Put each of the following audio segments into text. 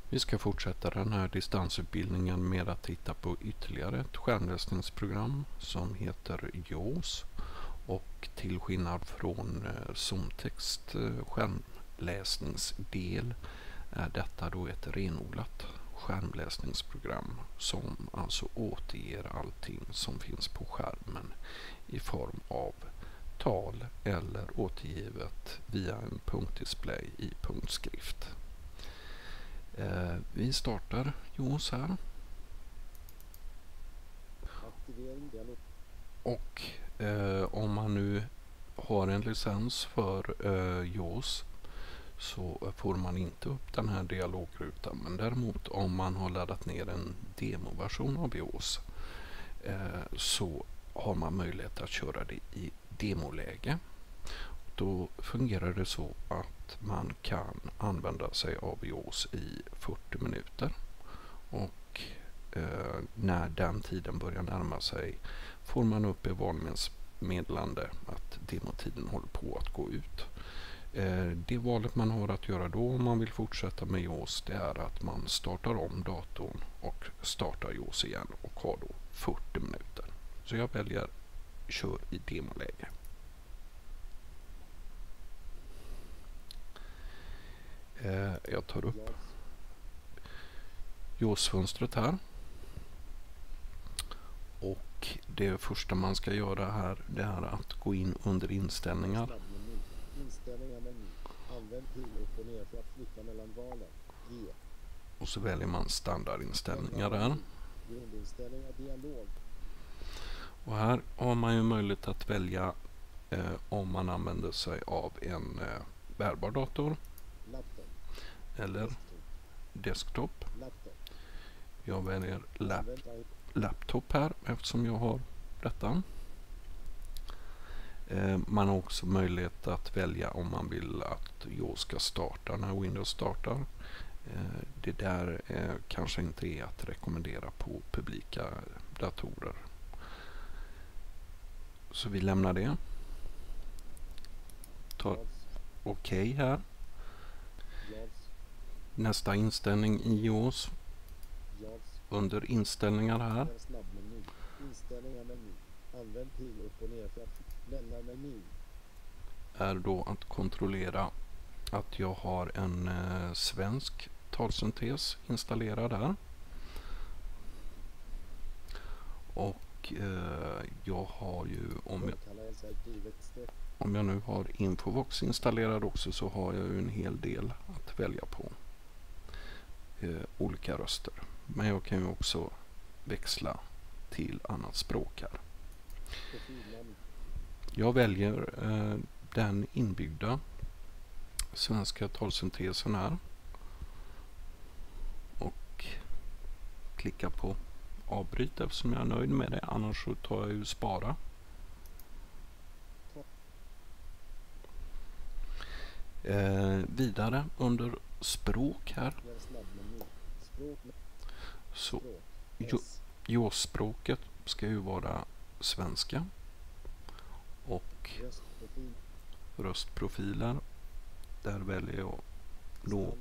Vi ska fortsätta den här distansutbildningen med att titta på ytterligare ett skärmläsningsprogram som heter JAWS. Och till skillnad från Zoomtext skärmläsningsdel är detta då ett renodlat skärmläsningsprogram som alltså återger allting som finns på skärmen i form av tal eller återgivet via en punktdisplay i punktskrift. Vi startar JAWS här. Och om man nu har en licens för JAWS så får man inte upp den här dialogrutan. Men däremot om man har laddat ner en demoversion av JAWS så har man möjlighet att köra det i demoläge. Då fungerar det så att man kan använda sig av JAWS i 40 minuter. Och när den tiden börjar närma sig får man upp i varningsmeddelande att demotiden håller på att gå ut. Det valet man har att göra då om man vill fortsätta med JAWS, det är att man startar om datorn och startar JAWS igen och har då 40 minuter. Så jag väljer kör i demoläge. Jag tar upp JAWS-fönstret här. Och det första man ska göra här, det är att gå in under inställningar. Och så väljer man standardinställningar där. Och här har man ju möjlighet att välja om man använder sig av en bärbar dator eller desktop. Jag väljer laptop här eftersom jag har detta. Man har också möjlighet att välja om man vill att JAWS ska starta när Windows startar. Det där kanske inte är att rekommendera på publika datorer. Så vi lämnar det. Tar OK här. Nästa inställning i JAWS. Under inställningar här. Är då att kontrollera att jag har en svensk talsyntes installerad här. Och jag har ju om jag nu har Infovox installerad också så har jag ju en hel del att välja på. Olika röster. Men jag kan ju också växla till annat språk här. Jag väljer den inbyggda svenska talsyntesen här. Och klickar på avbryt eftersom jag är nöjd med det. Annars så tar jag ju spara. Vidare under språk här. Så JAWS-språket ska ju vara svenska. Och röstprofiler. Där väljer jag då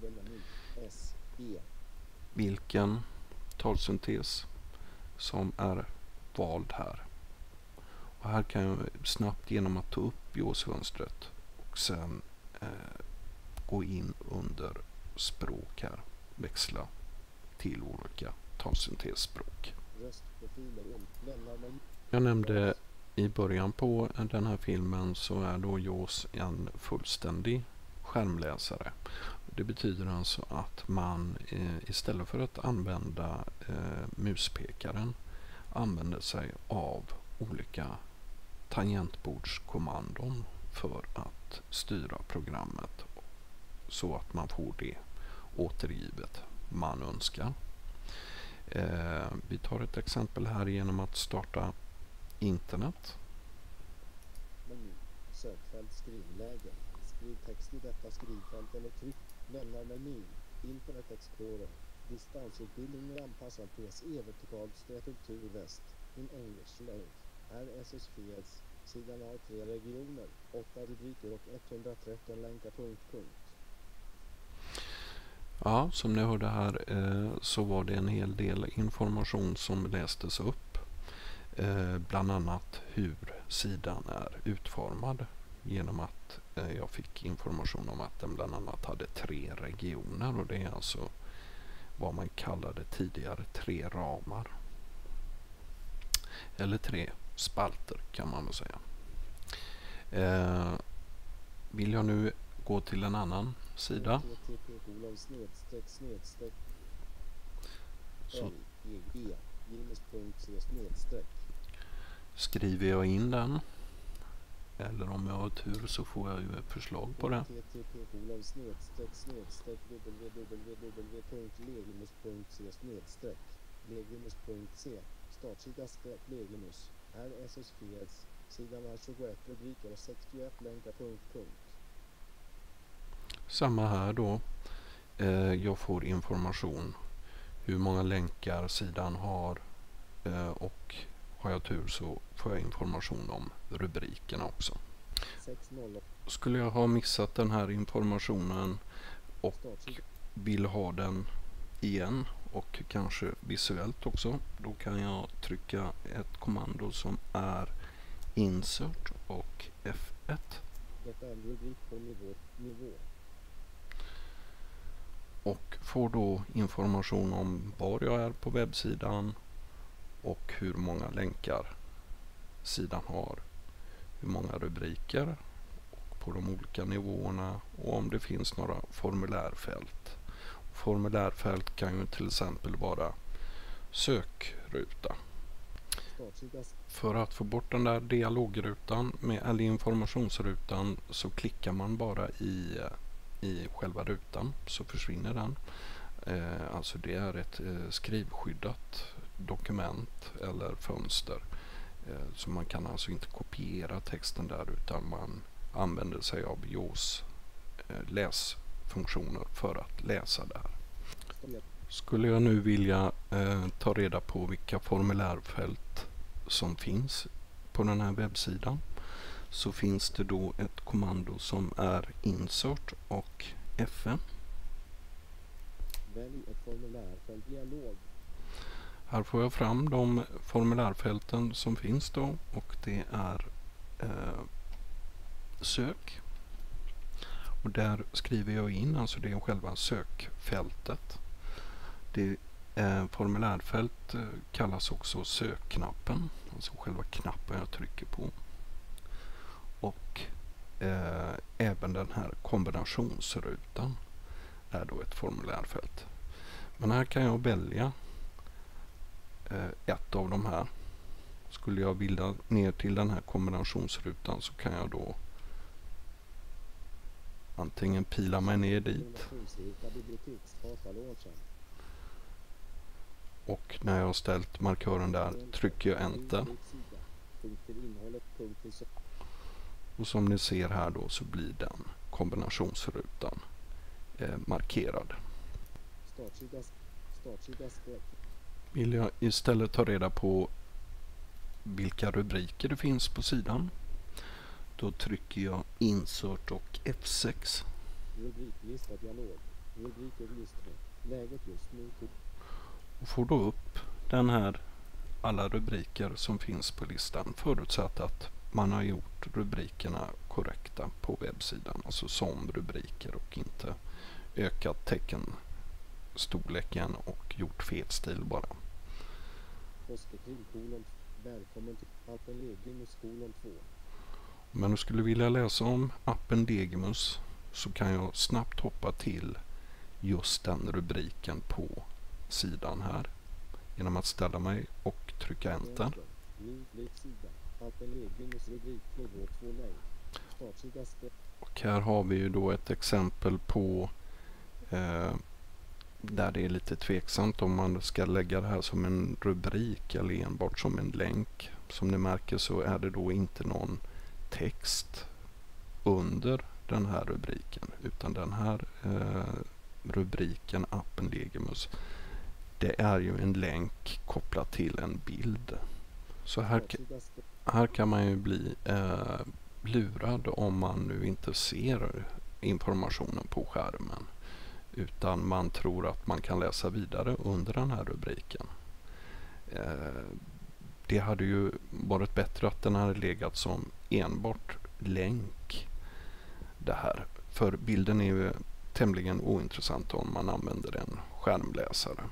vilken talsyntes som är vald här. Och här kan jag snabbt genom att ta upp JAWS-fönstret och sen gå in under språk här. Växla till olika talsyntesspråk. Jag nämnde i början på den här filmen så är då JAWS en fullständig skärmläsare. Det betyder alltså att man istället för att använda muspekaren använder sig av olika tangentbordskommandon för att styra programmet så att man får det återgivet man önskar. Vi tar ett exempel här genom att starta internet. Sökfält skrivläge. Skriv text i detta skrivfält eller tryck. Lämnar meny. Internet Explorer. Distansutbildning med anpassad PC vertikal struktur väst. In English link. RSS Fields. Sidan har 3 regioner, 8 rubriker och 113 länkar . Ja, som ni hörde här så var det en hel del information som lästes upp. Bland annat hur sidan är utformad genom att jag fick information om att den bland annat hade 3 regioner och det är alltså vad man kallade tidigare 3 ramar. Eller 3 spalter kan man väl säga. Vill jag nu gå till en annan sida. Så skriver jag in den. Eller om jag har tur så får jag ju ett förslag på det. Legimus.c startsida Legimus RSS Fields sidan har 21 rubriker och 61 länkar . Samma här då. Jag får information hur många länkar sidan har och har jag tur så får jag information om rubrikerna också. 6.0 Skulle jag ha missat den här informationen och vill ha den igen och kanske visuellt också, då kan jag trycka ett kommando som är insert och F1. Detta är en rubrik på nivå. Och får då information om var jag är på webbsidan och hur många länkar sidan har, hur många rubriker och på de olika nivåerna och om det finns några formulärfält. Formulärfält kan ju till exempel vara sökruta. För att få bort den där dialogrutan eller informationsrutan så klickar man bara i själva rutan så försvinner den. Alltså det är ett skrivskyddat dokument eller fönster. Så man kan alltså inte kopiera texten där utan man använder sig av JAWS läsfunktioner för att läsa där. Skulle jag nu vilja ta reda på vilka formulärfält som finns på den här webbsidan så finns det då ett kommando som är insert och F1. Välj ett formulärfält dialog. Här får jag fram de formulärfälten som finns då och det är sök. Och där skriver jag in, alltså det är själva sökfältet. Det formulärfält kallas också sökknappen, alltså själva knappen jag trycker på. Och även den här kombinationsrutan är då ett formulärfält. Men här kan jag välja ett av de här. Skulle jag vilja ner till den här kombinationsrutan så kan jag då antingen pila mig ner dit. Och när jag har ställt markören där trycker jag enter. Och som ni ser här då så blir den kombinationsrutan markerad. Vill jag istället ta reda på vilka rubriker det finns på sidan, då trycker jag insert och F6. Rubriklista dialog. Rubriker listning. Läget just nu. Och får då upp den här alla rubriker som finns på listan förutsatt att man har gjort rubrikerna korrekta på webbsidan, alltså som rubriker och inte ökat teckenstorleken och gjort fetstil bara. Välkommen till appen Legimus :2. Om jag nu skulle vilja läsa om appen Legimus så kan jag snabbt hoppa till just den rubriken på sidan här genom att ställa mig och trycka enter. Och här har vi ju då ett exempel på där det är lite tveksamt om man ska lägga det här som en rubrik eller enbart som en länk. Som ni märker så är det då inte någon text under den här rubriken utan den här rubriken appen Legimus, det är ju en länk kopplad till en bild. Så här kan man ju bli lurad om man nu inte ser informationen på skärmen utan man tror att man kan läsa vidare under den här rubriken. Det hade ju varit bättre att den hade legat som enbart länk det här. För bilden är ju tämligen ointressant om man använder en skärmläsare.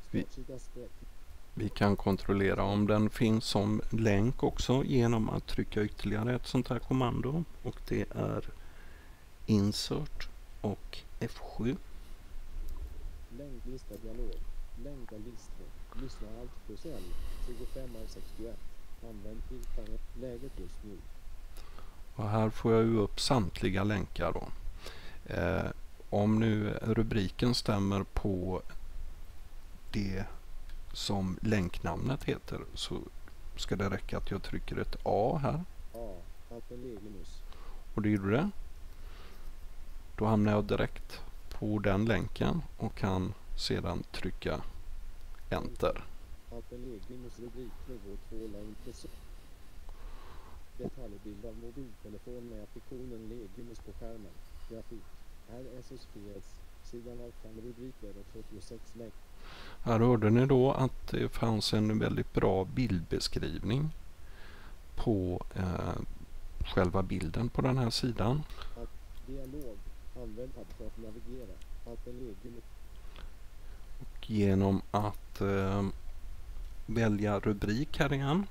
Vi kan kontrollera om den finns som länk också genom att trycka ytterligare ett sånt här kommando, och det är insert och F7. Länklista dialog. Länka listor. Lyssna allt plus L. 25 av 61. Använd filtret. Läget just nu. Och här får jag ju upp samtliga länkar då. Om nu rubriken stämmer på det som länknamnet heter, så ska det räcka att jag trycker ett A här. A. Appeleginus. Och det gjorde det. Då hamnar jag direkt på den länken och kan sedan trycka Enter. Appeleginus rubriknivå 2 länk plus. Detaljbild av mobiltelefon med applikationen Legimus på skärmen. Grafik. Här SSPS. Sidan av 5 rubriker och 46 länk. Här hörde ni då att det fanns en väldigt bra bildbeskrivning på själva bilden på den här sidan. Dialog. Använd app för att navigera. Appeleginus. Och genom att välja rubrik här igen.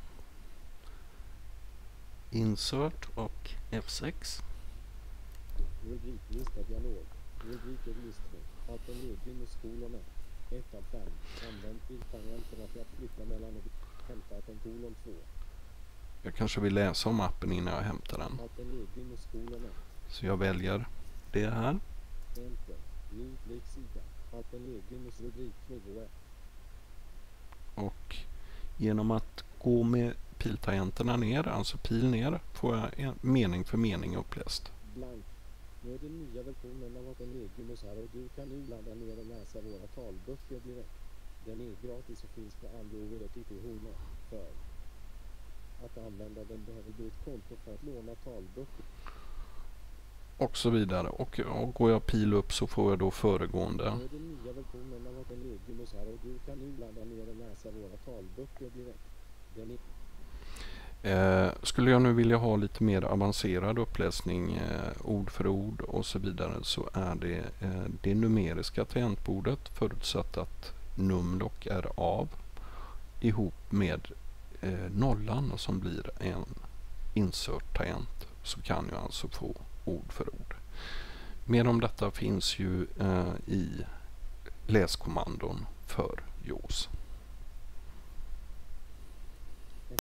Insert och F6. Rubriklista dialog. Rubriker listning. Appeleginus kolon 1 av 5. Använd filtrangenterna för att flytta mellan och hämta en kolon 2. Jag kanske vill läsa om appen innan jag hämtar den. Appeleginus kolon 1. Så jag väljer det här. Enter. Ny klicksida. Appeleginus rubriknivå 1. Och genom att gå med piltangenterna ner, alltså pil ner, får jag en mening för mening uppläst. Blank. Nu är den nya versionen av Appeleginus här och du kan nu ladda ner och läsa våra talböcker direkt. Den är gratis och finns på Android och iPhone. För att använda den behöver du ett konto för att låna talböcker. Och så vidare. Och går jag pil upp så får jag då föregående. Nu är den nya versionen av Appeleginus här och du kan nu ladda ner och läsa våra talböcker direkt. Den är skulle jag nu vilja ha lite mer avancerad uppläsning, ord för ord och så vidare, så är det det numeriska tangentbordet, förutsatt att numlock är av, ihop med nollan som blir en insert tangent, så kan jag alltså få ord för ord. Mer om detta finns ju i läskommandon för JAWS.